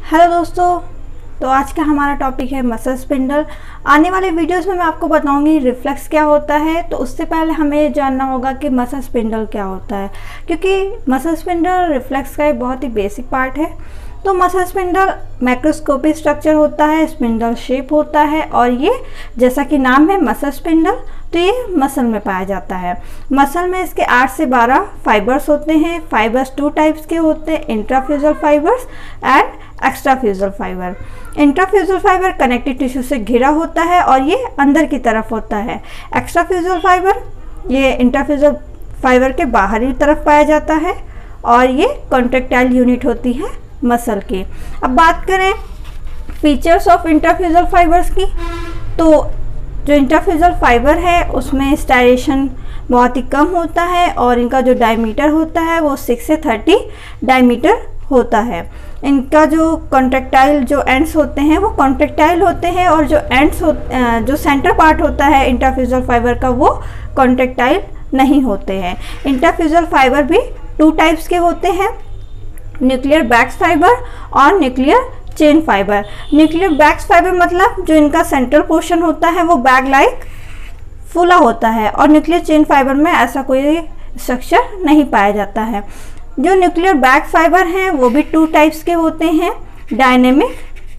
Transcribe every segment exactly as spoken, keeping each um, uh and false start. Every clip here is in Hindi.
हेलो दोस्तों, तो आज का हमारा टॉपिक है मसल स्पिंडल। आने वाले वीडियोस में मैं आपको बताऊंगी रिफ्लेक्स क्या होता है। तो उससे पहले हमें ये जानना होगा कि मसल स्पिंडल क्या होता है, क्योंकि मसल स्पिंडल रिफ्लेक्स का एक बहुत ही बेसिक पार्ट है। तो मसल स्पिंडल मैक्रोस्कोपिक स्ट्रक्चर होता है, स्पिंडल शेप होता है और ये जैसा कि नाम है मसल स्पिंडल, तो ये मसल में पाया जाता है। मसल में इसके आठ से बारह फाइबर्स होते हैं। फाइबर्स टू टाइप्स के होते हैं, intrafusal fibres and extrafusal fibre. Intrafusal fibre connective tissue से घिरा होता है और ये अंदर की तरफ होता है। एक्स्ट्राफ्यूजल फाइबर ये इंट्राफ्यूजल फाइबर के बाहरी तरफ पाया जाता है और ये कॉन्ट्रैक्टाइल यूनिट होती है मसल की। अब बात करें फीचर्स ऑफ इंट्राफ्यूजल फाइबर्स की, तो जो इंट्राफ्यूजल फाइबर है उसमें स्टाइरेशन बहुत ही कम होता है और इनका जो डायमीटर होता है वो सिक्स से थर्टी डायमीटर होता है। इनका जो कॉन्ट्रैक्टाइल जो एंड्स होते हैं वो कॉन्ट्रैक्टाइल होते हैं और जो एंड्स हो जो सेंटर पार्ट होता है इंट्राफ्यूजल फाइबर का वो कॉन्ट्रैक्टाइल नहीं होते हैं। इंट्राफ्यूजल फाइबर भी टू टाइप्स के होते हैं, न्यूक्लियर बैक्स फाइबर और nuclear chain fibre. Nuclear bags fibre मतलब जो इनका सेंट्रल पोर्शन होता है वो बैग लाइक फूला होता है और न्यूक्लियर चेन फाइबर में ऐसा कोई स्ट्रक्चर नहीं पाया जाता है। जो न्यूक्लियर बैक फाइबर हैं वो भी टू टाइप्स के होते हैं, डायनेमिक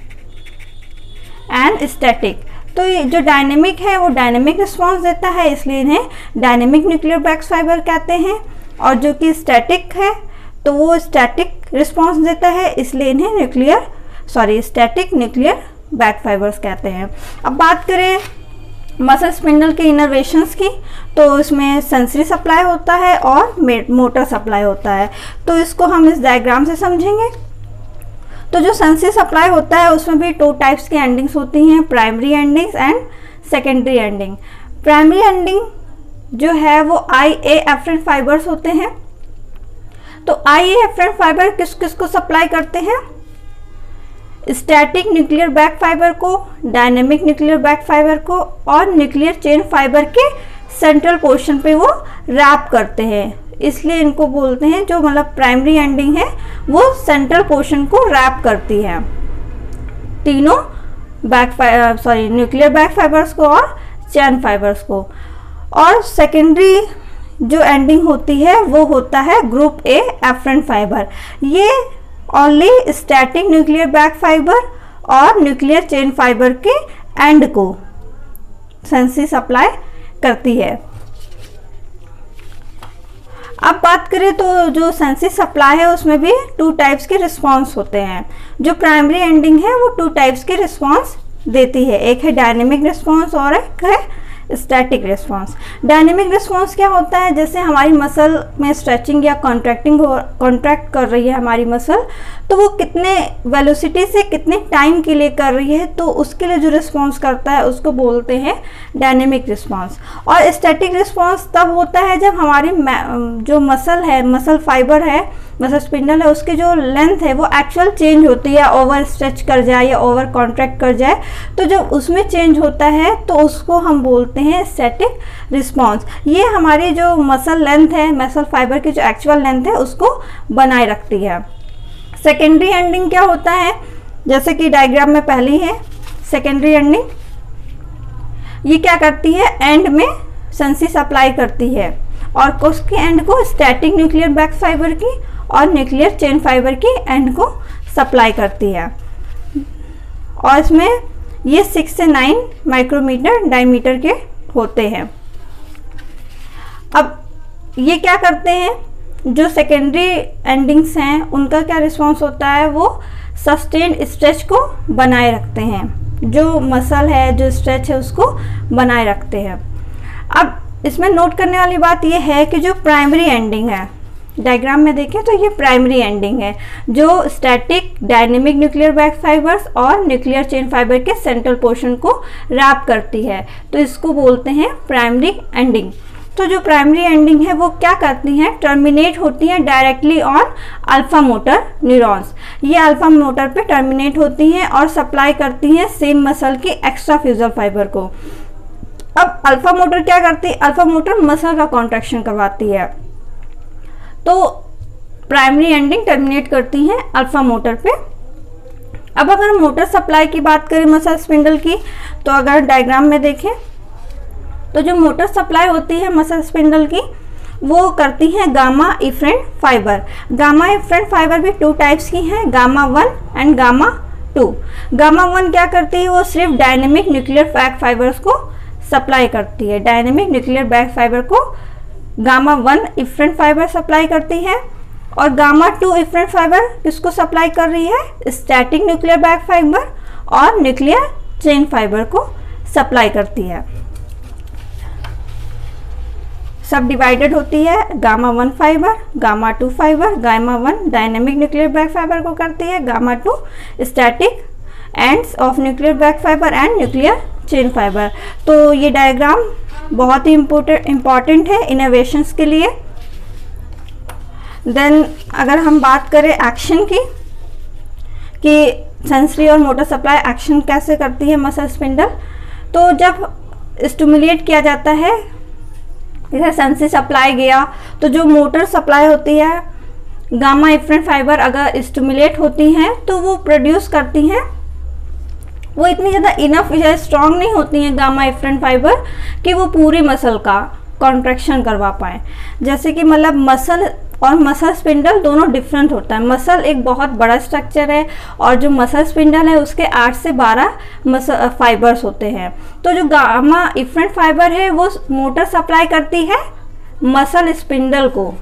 एंड स्टैटिक। तो ये जो डायनेमिक है वो डायनेमिक रिस्पॉन्स देता है, इसलिए इन्हें डायनेमिक न्यूक्लियर बैक फाइबर कहते हैं। और जो कि स्टैटिक है तो वो स्टैटिक रिस्पॉन्स देता है, इसलिए इन्हें nuclear sorry static nuclear bag fibres कहते हैं। अब बात करें मसल स्पिंडल के इनर्वेशंस की, तो इसमें सेंसरी सप्लाई होता है और मोटर सप्लाई होता है। तो इसको हम इस डायग्राम से समझेंगे। तो जो सेंसरी सप्लाई होता है उसमें भी टू टाइप्स की एंडिंग्स होती हैं, primary endings and secondary ending. Primary ending जो है वो आई ए एफरेंट फाइबर्स होते हैं। तो आई ए एफरेंट फाइबर किस किस को सप्लाई करते हैं? स्टैटिक न्यूक्लियर बैक फाइबर को, डायनेमिक न्यूक्लियर बैक फाइबर को और न्यूक्लियर चेन फाइबर के सेंट्रल पोर्शन पे वो रैप करते हैं, इसलिए इनको बोलते हैं जो मतलब प्राइमरी एंडिंग है वो सेंट्रल पोर्शन को रैप करती है, तीनों bag sorry nuclear bag fibres को और चेन फाइबर्स को। और सेकेंडरी जो एंडिंग होती है वो होता है ग्रुप ए एफरेंट फाइबर। ये only static nuclear bag fibre और न्यूक्लियर चेन फाइबर के एंड को सेंसरी सप्लाई करती है। अब बात करें तो जो सेंसरी सप्लाई है उसमें भी टू टाइप्स के रिस्पांस होते हैं। जो प्राइमरी एंडिंग है वो टू टाइप्स के रिस्पांस देती है, एक है डायनेमिक रिस्पांस और एक है स्टैटिक रिस्पांस। डायनेमिक रिस्पांस क्या होता है? जैसे हमारी मसल में स्ट्रेचिंग या कॉन्ट्रैक्टिंग हो कॉन्ट्रैक्ट कर रही है हमारी मसल, तो वो कितने वेलोसिटी से कितने टाइम के लिए कर रही है, तो उसके लिए जो रिस्पांस करता है उसको बोलते हैं डायनेमिक रिस्पांस। और स्टैटिक रिस्पांस तब होता है जब हमारी जो मसल है, मसल फाइबर है, मसल स्पिंडल है, उसकी जो लेंथ है वो एक्चुअल चेंज होती है, ओवर स्ट्रेच कर जाए या ओवर कॉन्ट्रैक्ट कर जाए, तो जब उसमें चेंज होता है तो उसको हम बोलते हैं स्टैटिक रिस्पांस। ये हमारी जो मसल लेंथ है, मसल फाइबर की जो एक्चुअल लेंथ है उसको बनाए रखती है। सेकेंडरी एंडिंग क्या होता है? जैसे कि डायग्राम में पहली है सेकेंडरी एंडिंग, ये क्या करती है? एंड में सेंसरी सप्लाई करती है और उसके एंड को स्टैटिक न्यूक्लियर बैक फाइबर की और न्यूक्लियर चेन फाइबर की एंड को सप्लाई करती है। और इसमें ये सिक्स से नाइन माइक्रोमीटर डायमीटर के होते हैं। अब ये क्या करते हैं? जो सेकेंडरी एंडिंग्स हैं उनका क्या रिस्पांस होता है? वो सस्टेन्ड स्ट्रेच को बनाए रखते हैं, जो मसल है जो स्ट्रेच है उसको बनाए रखते हैं। अब इसमें नोट करने वाली बात यह है कि जो प्राइमरी एंडिंग है, डायग्राम में देखें तो ये प्राइमरी एंडिंग है जो static dynamic nuclear bag fibres और न्यूक्लियर चेन फाइबर के सेंट्रल पोर्शन को रैप करती है, तो इसको बोलते हैं प्राइमरी एंडिंग। तो जो प्राइमरी एंडिंग है वो क्या करती हैं? टर्मिनेट होती हैं directly on alpha motor neurons. ये अल्फा मोटर पे टर्मिनेट होती हैं और सप्लाई करती हैं सेम मसल की एक्स्ट्राफ्यूजल फाइबर को। अब अल्फा मोटर क्या करती है? अल्फा मोटर मसल का कॉन्ट्रैक्शन करवाती है, तो प्राइमरी एंडिंग टर्मिनेट करती हैं अल्फा मोटर पे अब अगर मोटर सप्लाई की बात करें मसाज स्पिंडल की, तो अगर डायग्राम में देखें तो जो मोटर सप्लाई होती है मसाज स्पिंडल की वो करती हैं gamma efferent fibre. Gamma efferent fibre भी टू टाइप्स की हैं, gamma one and gamma two. Gamma one क्या करती है, वो सिर्फ डायनेमिक न्यूक्लियर बैक फाइबर्स को सप्लाई करती है। डायनेमिक न्यूक्लियर बैक फाइबर को gamma one efferent fibre supply करती है, और गामा टू इफरेंट फाइबर किसको सप्लाई कर रही है, स्टैटिक न्यूक्लियर बैक फाइबर और न्यूक्लियर चेन फाइबर को सप्लाई करती है। सब डिवाइडेड होती है, gamma one fibre, gamma two fibre. Gamma one dynamic nuclear bag fibre को करती है, gamma two static ends of nuclear bag fibre and nuclear chain fibre. तो ये डायग्राम बहुत ही इम्पोर्टेंट इम्पॉर्टेंट है इनोवेशंस के लिए। देन अगर हम बात करें एक्शन की, कि सेंसरी और मोटर सप्लाई एक्शन कैसे करती है मसल स्पिंडल, तो जब स्टिमुलेट किया जाता है, जैसे सेंसरी सप्लाई गया, तो जो मोटर सप्लाई होती है गामा इफरेंट फाइबर अगर स्टिमुलेट होती हैं तो वो प्रोड्यूस करती हैं, वो इतनी ज़्यादा इनफ या स्ट्रॉन्ग नहीं होती हैं गामा इफरेंट फाइबर कि वो पूरी मसल का कॉन्ट्रैक्शन करवा पाए। जैसे कि मतलब मसल और मसल स्पिंडल दोनों डिफरेंट होता है। मसल एक बहुत बड़ा स्ट्रक्चर है और जो मसल स्पिंडल है उसके आठ से बारह मसल फाइबर्स होते हैं। तो जो गामा इफरेंट फाइबर है वो मोटर सप्लाई करती है मसल स्पिंडल को,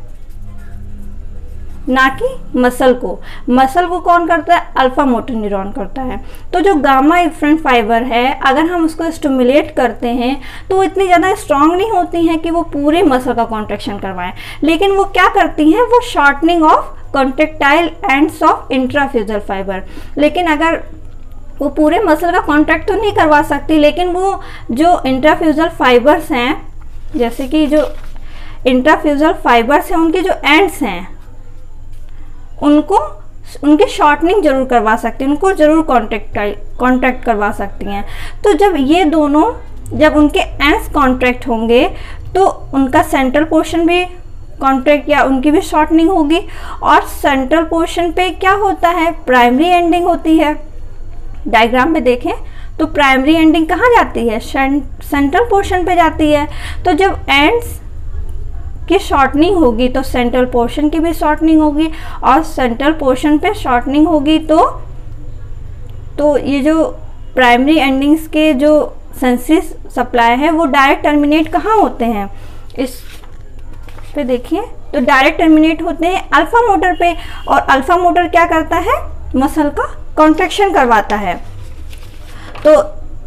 ना कि मसल को। मसल को कौन करता है, अल्फा मोटर न्यूरॉन करता है। तो जो गामा इफरेंट फाइबर है अगर हम उसको स्टिमुलेट करते हैं तो वो इतनी ज़्यादा स्ट्रांग नहीं होती हैं कि वो पूरे मसल का कॉन्ट्रैक्शन करवाएं, लेकिन वो क्या करती हैं, वो shortening of contractile ends of intrafusal fibre. लेकिन अगर वो पूरे मसल का कॉन्ट्रैक्ट तो नहीं करवा सकती, लेकिन वो जो इंट्राफ्यूजल फाइबर्स हैं, जैसे कि जो इंट्राफ्यूजल फाइबर्स हैं उनके जो एंड्स हैं उनको उनकी शॉर्टनिंग जरूर करवा सकती हैं, उनको जरूर कॉन्ट्रैक्ट कॉन्ट्रैक्ट करवा सकती हैं। तो जब ये दोनों जब उनके एंड्स कॉन्ट्रैक्ट होंगे तो उनका सेंट्रल पोर्शन भी कॉन्ट्रैक्ट या उनकी भी शॉर्टनिंग होगी, और सेंट्रल पोर्शन पे क्या होता है, प्राइमरी एंडिंग होती है। डायग्राम में देखें तो प्राइमरी एंडिंग कहाँ जाती है, सेंट्रल पोर्शन पे जाती है। तो जब एंड्स की शॉर्टनिंग होगी तो सेंट्रल पोर्शन की भी शॉर्टनिंग होगी, और सेंट्रल पोर्शन पे शॉर्टनिंग होगी तो तो ये जो प्राइमरी एंडिंग्स के जो सेंसरी सप्लाई है वो डायरेक्ट टर्मिनेट कहाँ होते हैं, इस पे देखिए तो डायरेक्ट टर्मिनेट होते हैं अल्फा मोटर पे, और अल्फा मोटर क्या करता है, मसल का कॉन्ट्रैक्शन करवाता है। तो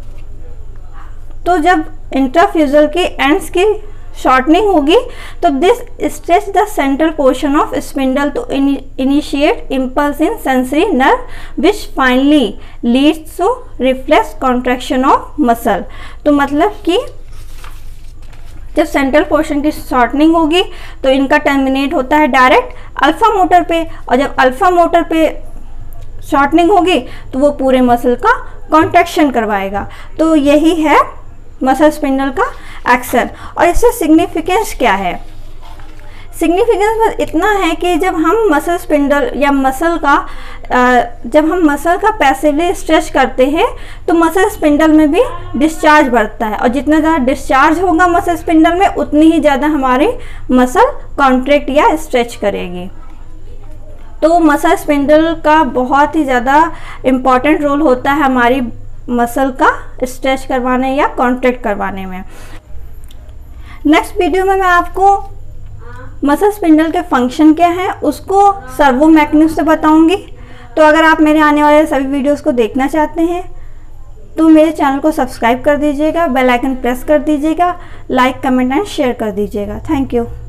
तो जब इंट्राफ्यूजल के एंड्स की शॉर्टनिंग होगी तो this stretch the central portion of spindle to initiate impulse in sensory nerve which finally leads to reflex contraction of muscle. तो मतलब कि जब सेंट्रल पोर्शन की शॉर्टनिंग होगी तो इनका टर्मिनेट होता है डायरेक्ट अल्फा मोटर पे, और जब अल्फा मोटर पे शॉर्टनिंग होगी तो वो पूरे मसल का कॉन्ट्रैक्शन करवाएगा। तो यही है मसल स्पिंडल का एक्शन। और इससे सिग्निफिकेंस क्या है, सिग्निफिकेंस बस इतना है कि जब हम मसल स्पिंडल या मसल का जब हम मसल का पैसिवली स्ट्रेच करते हैं तो मसल स्पिंडल में भी डिस्चार्ज बढ़ता है, और जितना ज़्यादा डिस्चार्ज होगा मसल स्पिंडल में उतनी ही ज़्यादा हमारी मसल कॉन्ट्रैक्ट या स्ट्रेच करेगी। तो मसल स्पिंडल का बहुत ही ज़्यादा इम्पॉर्टेंट रोल होता है हमारी मसल का स्ट्रेच करवाने या कॉन्ट्रैक्ट करवाने में। नेक्स्ट वीडियो में मैं आपको मसल स्पिंडल के फंक्शन क्या है उसको सर्वो मैकेनिज्म से बताऊंगी। तो अगर आप मेरे आने वाले सभी वीडियोस को देखना चाहते हैं तो मेरे चैनल को सब्सक्राइब कर दीजिएगा, बेल आइकन प्रेस कर दीजिएगा, लाइक कमेंट एंड शेयर कर दीजिएगा। Thank you.